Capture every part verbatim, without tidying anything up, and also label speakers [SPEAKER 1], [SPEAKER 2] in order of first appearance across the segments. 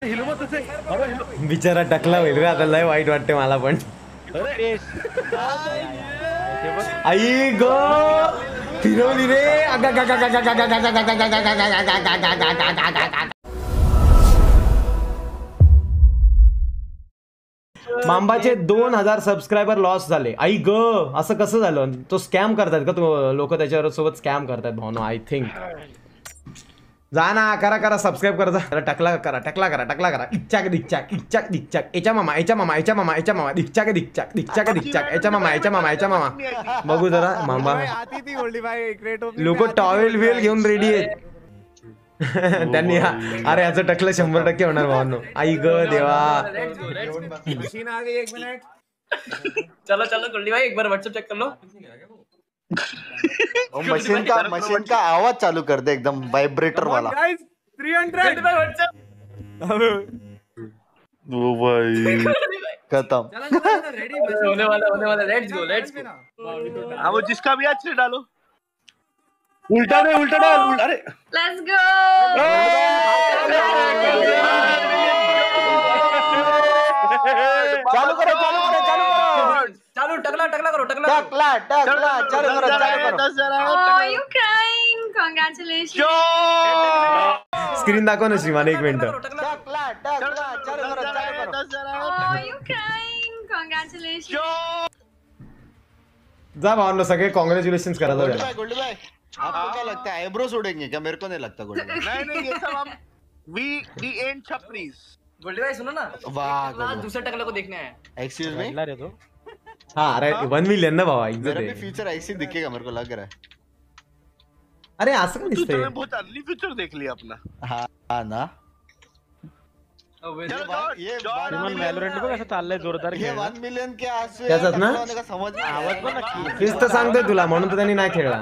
[SPEAKER 1] हिलू मत तसे. अरे
[SPEAKER 2] बिचारा टकला होईल रे आता, लय वाईट वाटते मला पण. आई गो फिरवली रे. मांबाचे दोन हजार सबस्क्रायबर लॉस झाले. आई ग असं कसं झालं? तो स्कॅम करतात का तो लोक त्याच्यावर सोबत स्कॅम करतात भावनो आय थिंक. जा ना करा करा सबस्क्राईब करा जा. टकला करा टकला करा टकला करा. इच्छा के दिच्छाक इच्छा दिच्छाक याच्या मामा याच्या मामा याच्या मामा याच्या मामा दिच्छा के दिच्छाक दिच्छा के दिच्छाक याच्या मामा याच्या मामा याच्या मामा. बघू जरा मामा लोक टॉवेल वेल घेऊन रेडी आहेत. त्यांनी अरे याचं टकलं शंभर टक्के होणार भावांनो. आई ग देवा.
[SPEAKER 3] चलो चलो गोल्डी भाई एक बार व्हाट्सएप चेक कर लो.
[SPEAKER 4] मशीन का मशीन का आवाज चालू कर दे एकदम वाइब्रेटर वाला.
[SPEAKER 3] गोल्डी भाई व्हाट्सएप.
[SPEAKER 4] ओ भाई खत्म.
[SPEAKER 3] होने वाला होने वाला. Let's go let's go.
[SPEAKER 1] हाँ वो जिसका भी आज से डालो. उल्टा दे उल्टा डाल उल्टा. अरे
[SPEAKER 5] लेट्स गो.
[SPEAKER 4] चालू करो चालू करो चालू करो.
[SPEAKER 3] चालू टकला टकला करो टकला
[SPEAKER 4] टकला टकला चालू करो चालू करो.
[SPEAKER 5] Oh, you crying? Congratulations.
[SPEAKER 2] Screen दाखव ना श्रीमान एक मिनिट.
[SPEAKER 4] टकला टकला चालू करो चालू करो.
[SPEAKER 5] Oh, you crying? Congratulations.
[SPEAKER 2] जा भावनो सगळे कॉंग्रॅच्युलेशन करा
[SPEAKER 4] गोल्डी
[SPEAKER 2] जा.
[SPEAKER 4] भाई गोल्डी भाई आपको क्या लगता है आईब्रो छोड़ेंगे क्या? मेरे को नहीं लगता गोल्डी भाई.
[SPEAKER 1] नहीं नहीं ये सब हम वी दी एंड छपरीज.
[SPEAKER 3] गोल्डी भाई सुनो ना.
[SPEAKER 4] वाह
[SPEAKER 3] आज दूसरे टकले को देखने आए.
[SPEAKER 4] Excuse me.
[SPEAKER 2] हा अरे वन मिलियन ना भावा इज्जत
[SPEAKER 4] मेरा भी
[SPEAKER 2] आहे.
[SPEAKER 4] फ्यूचर ऐसे दिखेगा मेरे को लग रहा है.
[SPEAKER 2] अरे असं पण
[SPEAKER 1] तू
[SPEAKER 2] दिसतंय.
[SPEAKER 1] तूने बहुत अर्ली फ्यूचर देख लिया अपना.
[SPEAKER 4] हाँ हाँ ना.
[SPEAKER 3] अबे
[SPEAKER 4] ये
[SPEAKER 1] चलो,
[SPEAKER 4] वन- ये
[SPEAKER 1] जॉन,
[SPEAKER 4] वन
[SPEAKER 1] जॉन,
[SPEAKER 4] मिलियन
[SPEAKER 6] बघ कसं चाललंय जोरदार
[SPEAKER 4] ये वन मिलियन के आसू
[SPEAKER 2] त्याचाच ना?
[SPEAKER 4] का समझ में आवाज पण नक्की.
[SPEAKER 2] तेच तर सांगतोय तुला म्हणून तर त्यांनी नाही खेळला.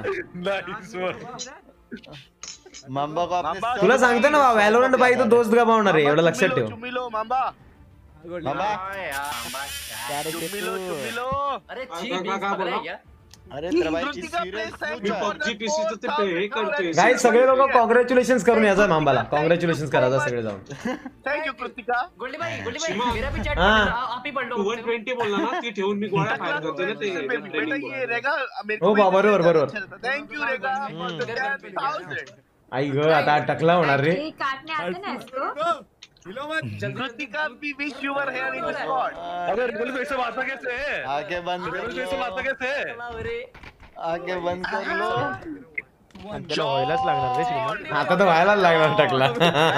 [SPEAKER 4] मांबा को आपने
[SPEAKER 1] मांबा-
[SPEAKER 2] तुला सांगतो ना व्हॅलोरंट बाई तो दोस्त गमावणार आहे एवढं लक्षात ठेव.
[SPEAKER 1] चुमी लो मांबा.
[SPEAKER 4] मांबा
[SPEAKER 1] चुमी लो चुमी लो.
[SPEAKER 3] अरे छी बीस पकड़ा है क्या?
[SPEAKER 4] अरे तेरा भाई
[SPEAKER 1] कृतिका
[SPEAKER 4] सीरियस
[SPEAKER 1] प्लेस है
[SPEAKER 4] फ्यूचर.
[SPEAKER 1] पबजी पीसी तो ते हे करते.
[SPEAKER 2] गाईज सगळे लोक कॉंग्रॅच्युलेशन करून याचा मांबाला. कॉंग्रॅच्युलेशन करायचा सगळे जाऊन.
[SPEAKER 1] Thank you Kritika.
[SPEAKER 3] गोल्डी भाई गोल्डी भाई मेरा भी चैट
[SPEAKER 2] हाँ.
[SPEAKER 3] आप ही पढ़ लो.
[SPEAKER 7] वन ट्वेंटी बोलला ना ती ठेवून मी गोळ्या फायर करतो ना ते
[SPEAKER 1] बेटा ये रेगा मेरे
[SPEAKER 2] हो बा, बरोबर, बरोबर.
[SPEAKER 1] थैंक यू रेगा for the ten thousand.
[SPEAKER 2] आई ग आता टकला होणार रे.
[SPEAKER 5] ये काटने आते ना इसको.
[SPEAKER 1] Kritika we wish you were here in the spot.
[SPEAKER 6] अरे गोल्डी भाई सब आता कैसे है?
[SPEAKER 4] आगे बंद कर
[SPEAKER 6] गोल्डी भाई सब आता
[SPEAKER 4] लो.
[SPEAKER 6] कैसे है?
[SPEAKER 3] अरे
[SPEAKER 4] आगे बंद कर लो.
[SPEAKER 6] व्हायलाच लागणार रे श्रीमान.
[SPEAKER 2] आता तर व्हायलाच लागणार टकला.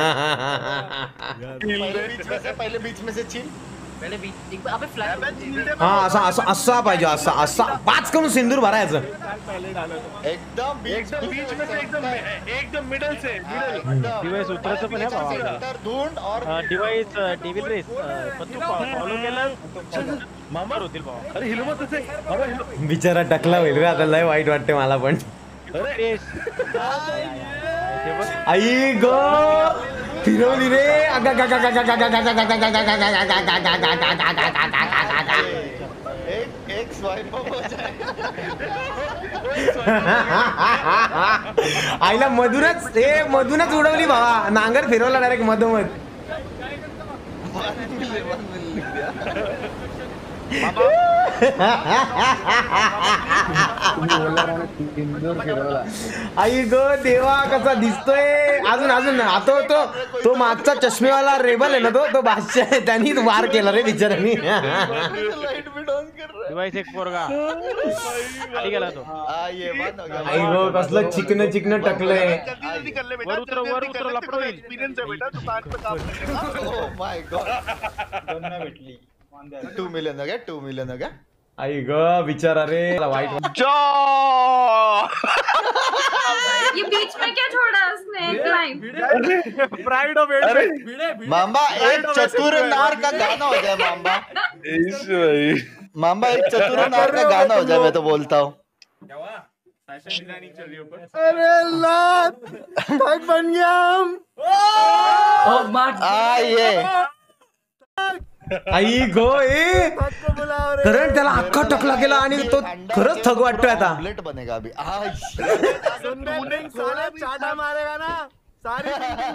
[SPEAKER 4] पहले बीच में से पहले बीच में से छीन.
[SPEAKER 3] पहले बीच एक बार अबे फ्लैश.
[SPEAKER 2] हा असा असा असा पाहिजे असा असा पाच करून सिंदूर भरायचं.
[SPEAKER 4] एकदम बीच
[SPEAKER 6] एकदम बीच में से एकदम एकदम मिडल से मिडल.
[SPEAKER 4] एकदम.
[SPEAKER 6] डिवाइस उतरायचं पण आहे बाबा.
[SPEAKER 4] सेंटर धुंड और
[SPEAKER 6] डिवाइस डेव्हिल रेस पण तू फॉलो केलं मामा होतील बाबा.
[SPEAKER 1] अरे हिलू मत तसे. अरे हिलू.
[SPEAKER 2] बिचारा टकला होईल रे आता, लय वाईट वाटते मला पण.
[SPEAKER 6] अरे
[SPEAKER 2] आई ग फिरवली रे.
[SPEAKER 4] एक एक स्वाइप हो जाएगा.
[SPEAKER 2] आईला मधूनच हे मधूनच उडवली भावा. नांगर फिरवला डायरेक्ट मधोमध. आई ग देवा कसा दिसतोय. अजून अजून आता तो तो मागचा चष्मेवाला रेबल आहे ना तो तो बादशाह आहे. त्यांनी वार केला रे बिचारांनी.
[SPEAKER 4] लाइट भी डाउन कर रहा
[SPEAKER 6] डिवाइस एक पोरगा खाली गेला तो.
[SPEAKER 4] है. हाँ ये बंद हो गया.
[SPEAKER 2] आई ग कसलं चिकन चिकन टकलंय.
[SPEAKER 1] जल्दी जल्दी कर ले बेटा.
[SPEAKER 6] वर उतरो, वर उतरो, लपडो होईल.
[SPEAKER 1] एक्सपीरियंस है बेटा दुकान पे काम करने का.
[SPEAKER 4] Oh my god. Two million हो गया टू मिलियन हो गया.
[SPEAKER 2] आई ग बिचारा रे वाईट.
[SPEAKER 5] ये बीच में क्या छोड़ा उसने? एक लाइन.
[SPEAKER 6] प्राइड ऑफ एड.
[SPEAKER 4] मांबा एक चतुर नार का गाना हो जाए. मांबा मांबा एक चतुर नार का गाना हो जाए. मैं तो बोलता हूँ.
[SPEAKER 2] अरे लात थक बन गया हम.
[SPEAKER 3] ओ मार.
[SPEAKER 4] आ ये
[SPEAKER 2] आई गो ए कारण त्याला अख्खा टकला गेला आणि तो खरंच थक वाटतोय आता.
[SPEAKER 4] बुलेट बनेगा अभी. आज
[SPEAKER 1] तूने साला चाटा मारेगा ना.
[SPEAKER 8] सारी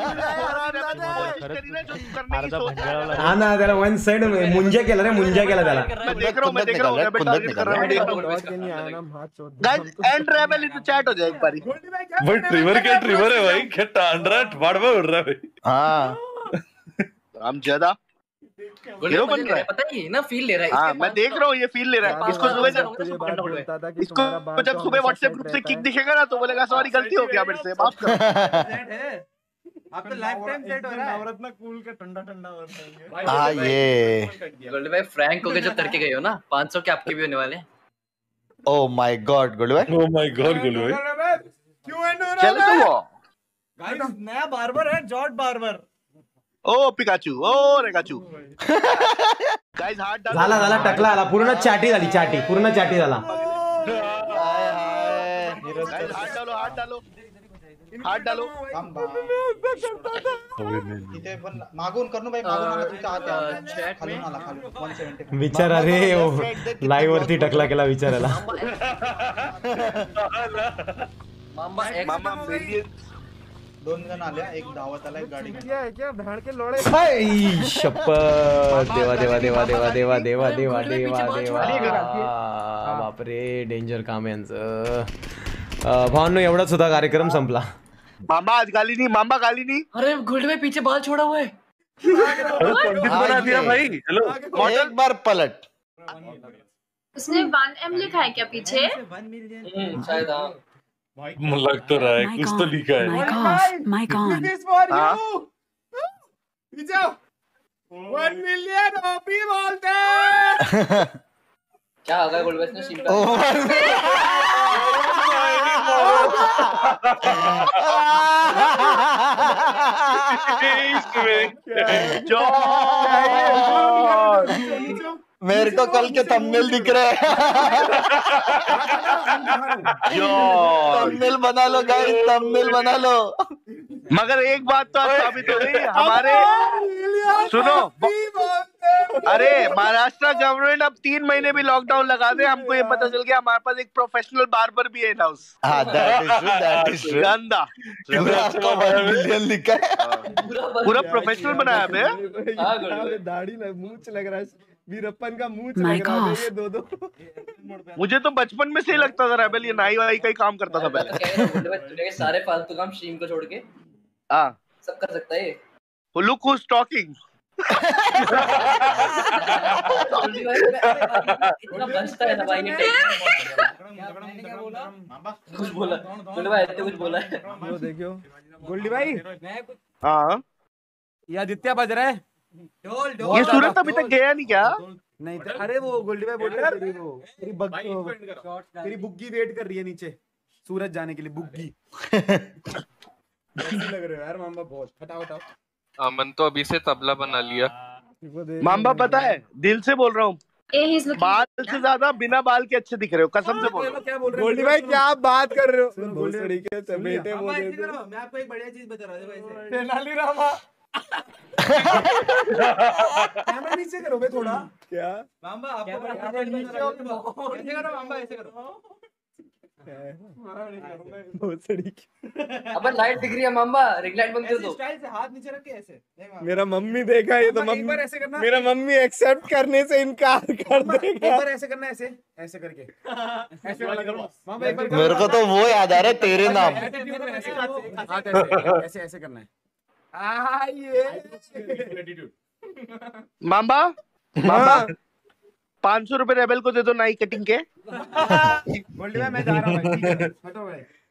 [SPEAKER 6] अर्धा भंजाळा
[SPEAKER 2] हा ना त्याला वन साइड मुंजा केला रे मुंजा केला त्याला
[SPEAKER 1] मैं देख रहा हूँ मैं देख रहा हूँ रेबेल टारगेट कर रहा हूँ मैं देख रहा हूँ गाइस एंड रेबेल तो चैट हो जाए एक बारी
[SPEAKER 9] भाई ट्रिवर क्या ट्रिवर है भाई क्या टांडरा बाड़ में उड़ रहा है भाई
[SPEAKER 4] हाँ
[SPEAKER 1] हम ज्यादा हीरो बन रहा है
[SPEAKER 3] पता ही है ना फील ले रहा है
[SPEAKER 1] हाँ
[SPEAKER 3] इसके
[SPEAKER 1] मैं
[SPEAKER 3] पास-
[SPEAKER 1] देख रहा हूँ ये फील ले रहा है इसको सुबह जब इसको जब सुबह व्हाट्सएप ग्रुप से किक दिखेगा ना तो बोलेगा सॉरी गलती हो गया मेरे से माफ करो
[SPEAKER 8] आप तो लाइफ टाइम सेट हो रहा है नवरत्न कूल के ठंडा ठंडा वर्तन
[SPEAKER 4] हाँ ये
[SPEAKER 3] गोल्डी भाई फ्रैंक होके जब करके गए हो ना पाँच सौ के आपके भी होने वाले हैं।
[SPEAKER 4] ओ माय गॉड गोलू भाई
[SPEAKER 9] ओह माय गॉड गोलू भाई
[SPEAKER 8] क्यों एंड हो
[SPEAKER 1] चल
[SPEAKER 8] रहा
[SPEAKER 1] तो
[SPEAKER 8] है
[SPEAKER 1] वो
[SPEAKER 8] गाइस नया बार्बर है जॉर्ज बार्बर
[SPEAKER 1] ओ पिकाचू ओ रेगाचू गाइस हाथ डालो
[SPEAKER 2] झाला झाला टकला आला पूर्ण चाटी झाली चाटी पूर्ण चाटी झाला
[SPEAKER 1] गाइस हाथ डालो हाथ डालो हाथ डालो
[SPEAKER 4] इथे पण मागून करू भाई मागून आला तुमचा हात आहे.
[SPEAKER 3] चॅट
[SPEAKER 4] खालून
[SPEAKER 3] में
[SPEAKER 4] आला खालून एक सौ सत्तर
[SPEAKER 2] विचारा रे लाईव्ह वरती टकला केला विचारायला
[SPEAKER 3] मामा एक्स
[SPEAKER 1] मामा मिलियन
[SPEAKER 4] दोन जण आल्या एक धावत आला एक गाडी
[SPEAKER 8] क्या है क्या भेड़ के लोड़े
[SPEAKER 2] हाय, शपथ देवा देवा देवा देवा देवा देवा देवा देवा देवा बापरे डेंजर काम आहे यांचं अं, भावांनो एवढाच होता कार्यक्रम संपला
[SPEAKER 1] मामा आज गाली नहीं मामा गाली नहीं
[SPEAKER 3] अरे गोल्डी भाई पीछे बाल छोड़ा हुआ है
[SPEAKER 9] पंडित बना दिया भाई हेलो
[SPEAKER 4] एक बार पलट
[SPEAKER 5] उसने वन एम लिखा है क्या पीछे?
[SPEAKER 3] हम्म, शायद हाँ
[SPEAKER 9] लग तो रहा है कुछ तो लिखा है
[SPEAKER 10] Mic off. Mic on.
[SPEAKER 8] This for
[SPEAKER 1] हाँ?
[SPEAKER 8] यू पीछे वन मिलियन ओपी बोलते
[SPEAKER 3] क्या होगा गोल्डी भाई इसने सीम
[SPEAKER 4] ओ मेरे को कल के थंबनेल दिख रहे हैं थंबनेल बना लो गाइस थंबनेल बना लो
[SPEAKER 1] मगर एक बात तो आप साबित हो गई हमारे सुनो अरे महाराष्ट्र गवर्नमेंट अब तीन महीने भी लॉकडाउन लगा दे हमको ये पता चल गया हमारे पास एक प्रोफेशनल बार्बर भी है इन हाउस
[SPEAKER 4] हाँ that is true that is true
[SPEAKER 1] गंदा
[SPEAKER 4] वन मिलियन लिखा है
[SPEAKER 1] पूरा प्रोफेशनल बनाया हमें
[SPEAKER 3] हाँ गोल्डी भाई
[SPEAKER 8] दाढ़ी लग मूंछ लग रहा है वीरप्पन का मूंछ
[SPEAKER 10] Mic
[SPEAKER 8] लग रहा है
[SPEAKER 10] off.
[SPEAKER 8] ये दो दो
[SPEAKER 1] मुझे तो बचपन में से ही लगता था रेबेल ये नाई वाई का ही काम करता था
[SPEAKER 3] मैं तो
[SPEAKER 1] पहले
[SPEAKER 3] कह रहा हूँ गोल्डी भाई दुनिया के सारे फालतू काम स्ट्रीम को छोड़ के
[SPEAKER 1] हाँ
[SPEAKER 3] सब कर सकता है ये
[SPEAKER 1] लुक हुज टॉकिंग
[SPEAKER 3] गोल्डी भाई इतना बचता है ना भाई ये कुछ बोला गोल्डी भाई इतने कुछ बोला है
[SPEAKER 8] वो देखियो गोल्डी भाई
[SPEAKER 1] हाँ
[SPEAKER 8] ये आदित्य बज रहा है
[SPEAKER 1] ये सूरत अभी तक गया नहीं क्या
[SPEAKER 8] नहीं तो अरे वो गोल्डी भाई बोल रहा है तेरी वो तेरी बग तेरी बुग्गी वेट कर रही है नीचे सूरज जाने के लिए बुग्गी कैसे लग रहे हो यार मामा बहुत हटाओ हटाओ
[SPEAKER 7] अमन तो अभी से तबला बना लिया
[SPEAKER 1] मामा पता है दिल से बोल रहा हूँ
[SPEAKER 5] ए he's looking
[SPEAKER 1] बाल से ज्यादा बिना बाल के अच्छे दिख रहे हो कसम से बोल रहा हूँ
[SPEAKER 8] क्या बोल रहे हो गोल्डी भाई क्या आप बात कर रहे हो भोसड़ी के बेटे बोल रहे थे मैं आपको एक बढ़िया चीज बता रहा हूं भाई तेनालीरामा कैमरा नीचे करो बे थोड़ा क्या मामा आपको ऐसे करो मामा ऐसे करो भोसड़ी
[SPEAKER 3] अब लाइट दिख रही है मामा रिंग लाइट बंद कर दो
[SPEAKER 8] स्टाइल से हाथ नीचे रख के ऐसे मेरा मम्मी देखा ये तो मम्मी ऐसे करना मेरा मम्मी एक्सेप्ट करने से इनकार कर देगा एक बार ऐसे करना ऐसे ऐसे करके ऐसे वाला करो मामा एक बार
[SPEAKER 4] मेरे को तो वो याद आ रहा है तेरे नाम
[SPEAKER 8] हाथ ऐसे ऐसे ऐसे करना है आ ये
[SPEAKER 1] मामा मामा पाँच सौ रुपए रेबेल को दे दो नाई कटिंग के
[SPEAKER 8] गोल्डी भाई मैं जा रहा हूँ भाई हटो भाई